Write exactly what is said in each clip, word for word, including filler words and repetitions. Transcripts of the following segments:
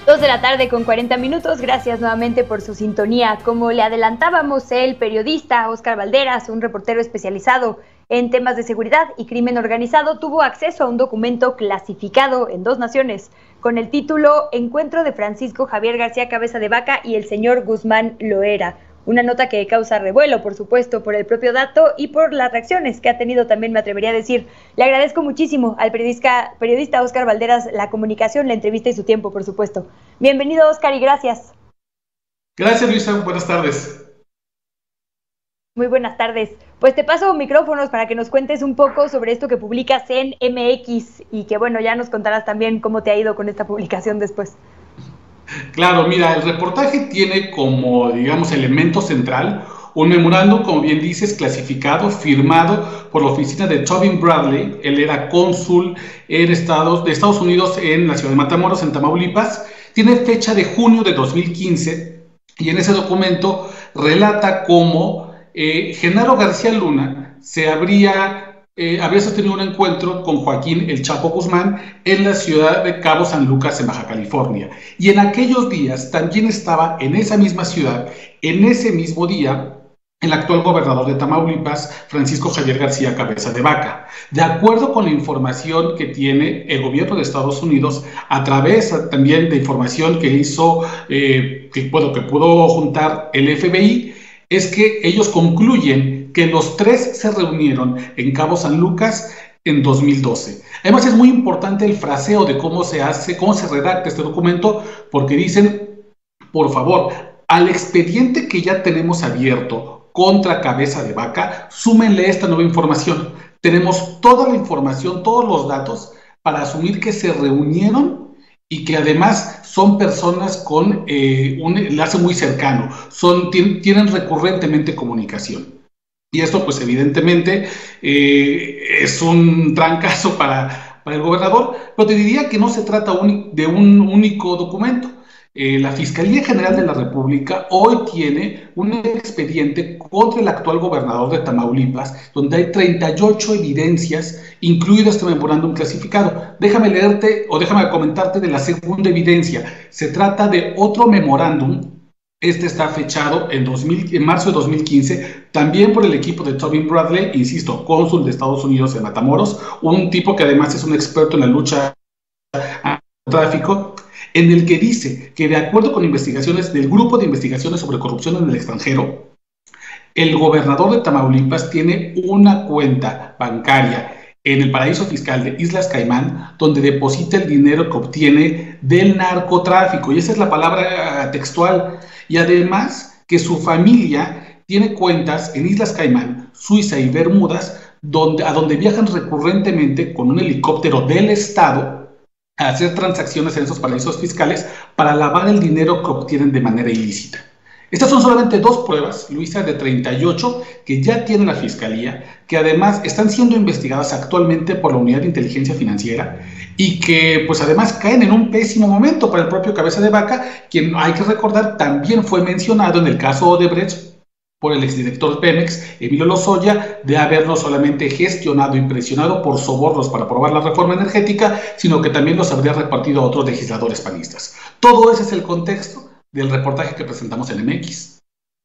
Dos de la tarde con cuarenta minutos, gracias nuevamente por su sintonía. Como le adelantábamos, el periodista Óscar Balderas, un reportero especializado en temas de seguridad y crimen organizado, tuvo acceso a un documento clasificado en dos naciones con el título Encuentro de Francisco Javier García Cabeza de Vaca y el señor Guzmán Loera. Una nota que causa revuelo, por supuesto, por el propio dato y por las reacciones que ha tenido también, me atrevería a decir. Le agradezco muchísimo al periodista, periodista Óscar Balderas la comunicación, la entrevista y su tiempo, por supuesto. Bienvenido, Óscar, y gracias. Gracias, Luisa. Buenas tardes. Muy buenas tardes. Pues te paso micrófonos para que nos cuentes un poco sobre esto que publicas en M X y que, bueno, ya nos contarás también cómo te ha ido con esta publicación después. Claro, mira, el reportaje tiene como, digamos, elemento central un memorándum, como bien dices, clasificado, firmado por la oficina de Tobin Bradley. Él era cónsul en Estados, de Estados Unidos en la ciudad de Matamoros, en Tamaulipas. Tiene fecha de junio de dos mil quince y en ese documento relata cómo eh, Genaro García Luna se habría... Eh, había sostenido un encuentro con Joaquín El Chapo Guzmán en la ciudad de Cabo San Lucas, en Baja California. Y en aquellos días también estaba en esa misma ciudad, en ese mismo día, el actual gobernador de Tamaulipas, Francisco Javier García Cabeza de Vaca. De acuerdo con la información que tiene el gobierno de Estados Unidos, a través también de información que hizo, eh, que, bueno, que pudo juntar el F B I, es que ellos concluyen que los tres se reunieron en Cabo San Lucas en dos mil doce. Además, es muy importante el fraseo de cómo se hace, cómo se redacta este documento, porque dicen, por favor, al expediente que ya tenemos abierto contra Cabeza de Vaca, súmenle esta nueva información. Tenemos toda la información, todos los datos para asumir que se reunieron y que además son personas con eh, un enlace muy cercano, son, tienen, tienen recurrentemente comunicación. Y esto, pues evidentemente, eh, es un trancazo para, para el gobernador, pero te diría que no se trata un, de un único documento. Eh, la Fiscalía General de la República hoy tiene un expediente contra el actual gobernador de Tamaulipas, donde hay treinta y ocho evidencias, incluido este memorándum clasificado. Déjame leerte o déjame comentarte de la segunda evidencia. Se trata de otro memorándum. Este está fechado en, dos mil, en marzo de dos mil quince, también por el equipo de Tobin Bradley, insisto, cónsul de Estados Unidos en Matamoros, un tipo que además es un experto en la lucha tráfico, en el que dice que de acuerdo con investigaciones del Grupo de Investigaciones sobre Corrupción en el Extranjero, el gobernador de Tamaulipas tiene una cuenta bancaria en el paraíso fiscal de Islas Caimán, donde deposita el dinero que obtiene del narcotráfico, y esa es la palabra textual, y además que su familia tiene cuentas en Islas Caimán, Suiza y Bermudas, donde, a donde viajan recurrentemente con un helicóptero del Estado a hacer transacciones en esos paraísos fiscales para lavar el dinero que obtienen de manera ilícita. Estas son solamente dos pruebas, Luisa, de treinta y ocho que ya tiene la Fiscalía, que además están siendo investigadas actualmente por la Unidad de Inteligencia Financiera y que pues además caen en un pésimo momento para el propio Cabeza de Vaca, quien hay que recordar también fue mencionado en el caso Odebrecht por el exdirector Pemex, Emilio Lozoya, de haberlo solamente gestionado y presionado por sobornos para aprobar la reforma energética, sino que también los habría repartido a otros legisladores panistas. Todo ese es el contexto del reportaje que presentamos en M X.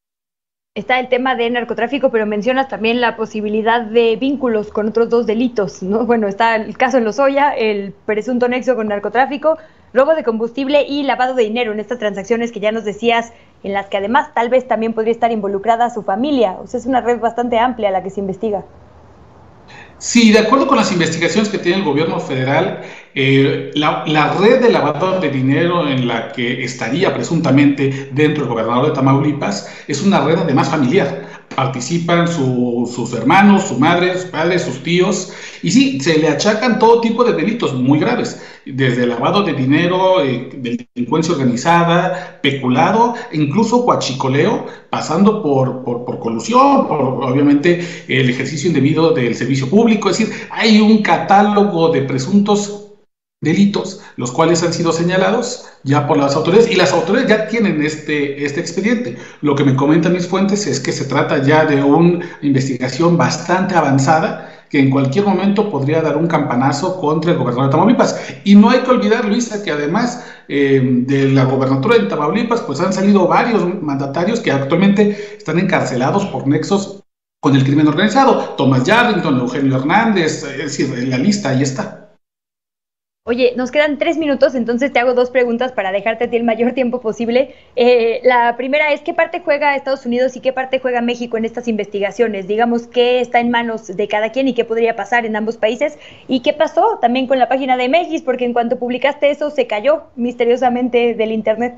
Está el tema de narcotráfico, pero mencionas también la posibilidad de vínculos con otros dos delitos, ¿no? Bueno, está el caso de Lozoya, el presunto nexo con narcotráfico, robo de combustible y lavado de dinero en estas transacciones que ya nos decías, en las que además tal vez también podría estar involucrada su familia. O sea, es una red bastante amplia la que se investiga. Sí, de acuerdo con las investigaciones que tiene el gobierno federal, eh, la, la red de lavado de dinero en la que estaría presuntamente dentro del gobernador de Tamaulipas es una red además familiar. Participan su, sus hermanos, su madre, sus padres, sus tíos, y sí, se le achacan todo tipo de delitos muy graves, desde lavado de dinero, eh, delincuencia organizada, peculado, incluso huachicoleo, pasando por, por, por colusión, por obviamente el ejercicio indebido del servicio público. Es decir, hay un catálogo de presuntos delitos, los cuales han sido señalados ya por las autoridades, y las autoridades ya tienen este, este expediente. Lo que me comentan mis fuentes es que se trata ya de una investigación bastante avanzada, que en cualquier momento podría dar un campanazo contra el gobernador de Tamaulipas. Y no hay que olvidar, Luisa, que además eh, de la gobernatura de Tamaulipas, pues han salido varios mandatarios que actualmente están encarcelados por nexos con el crimen organizado. Thomas Yarrington, Eugenio Hernández, es decir, en la lista ahí está. Oye, nos quedan tres minutos, entonces te hago dos preguntas para dejarte a ti el mayor tiempo posible. Eh, la primera es, ¿qué parte juega Estados Unidos y qué parte juega México en estas investigaciones? Digamos, ¿qué está en manos de cada quien y qué podría pasar en ambos países? ¿Y qué pasó también con la página de Megis? Porque en cuanto publicaste eso, se cayó misteriosamente del internet.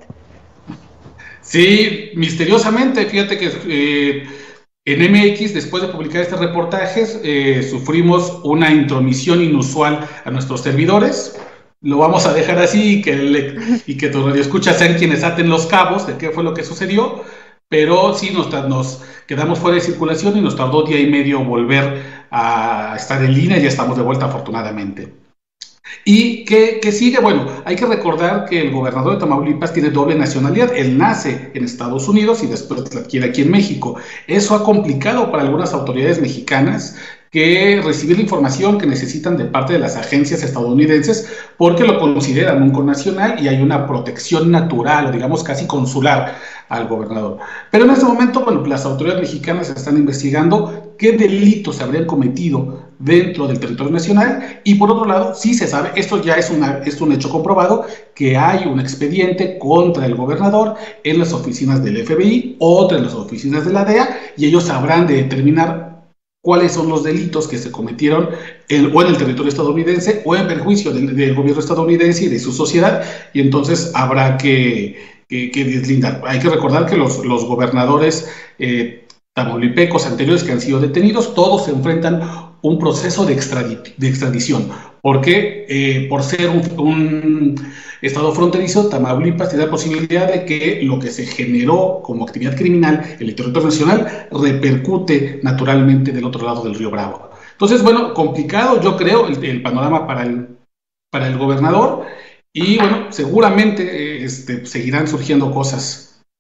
Sí, misteriosamente, fíjate que... Eh, En M X, después de publicar este reportaje, eh, sufrimos una intromisión inusual a nuestros servidores. Lo vamos a dejar así y que, le, y que tu radioescuchas sean quienes aten los cabos de qué fue lo que sucedió, pero sí nos, nos quedamos fuera de circulación y nos tardó día y medio volver a estar en línea y ya estamos de vuelta afortunadamente. ¿Y qué, qué sigue? Bueno, hay que recordar que el gobernador de Tamaulipas tiene doble nacionalidad. Él nace en Estados Unidos y después la adquiere aquí en México. Eso ha complicado para algunas autoridades mexicanas que recibir la información que necesitan de parte de las agencias estadounidenses porque lo consideran un connacional y hay una protección natural o digamos casi consular al gobernador. Pero en este momento, bueno, las autoridades mexicanas están investigando qué delitos se habrían cometido dentro del territorio nacional y por otro lado, sí se sabe, esto ya es, una, es un hecho comprobado, que hay un expediente contra el gobernador en las oficinas del F B I, otra en las oficinas de la D E A y ellos sabrán de determinar cuáles son los delitos que se cometieron en, o en el territorio estadounidense o en perjuicio del, del gobierno estadounidense y de su sociedad, y entonces habrá que, que, que deslindar. Hay que recordar que los, los gobernadores eh, tamaulipecos anteriores que han sido detenidos, todos se enfrentan un proceso de, extradi de extradición, porque eh, por ser un, un estado fronterizo, Tamaulipas tiene la posibilidad de que lo que se generó como actividad criminal en el territorio nacional repercute naturalmente del otro lado del río Bravo. Entonces, bueno, complicado yo creo el, el panorama para el, para el gobernador y bueno, seguramente eh, este, seguirán surgiendo cosas.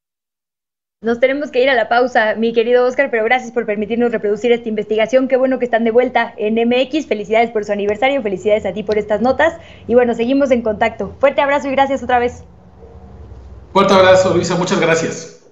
Nos tenemos que ir a la pausa, mi querido Oscar, pero gracias por permitirnos reproducir esta investigación. Qué bueno que están de vuelta en M X. Felicidades por su aniversario, felicidades a ti por estas notas. Y bueno, seguimos en contacto. Fuerte abrazo y gracias otra vez. Fuerte abrazo, Luisa. Muchas gracias.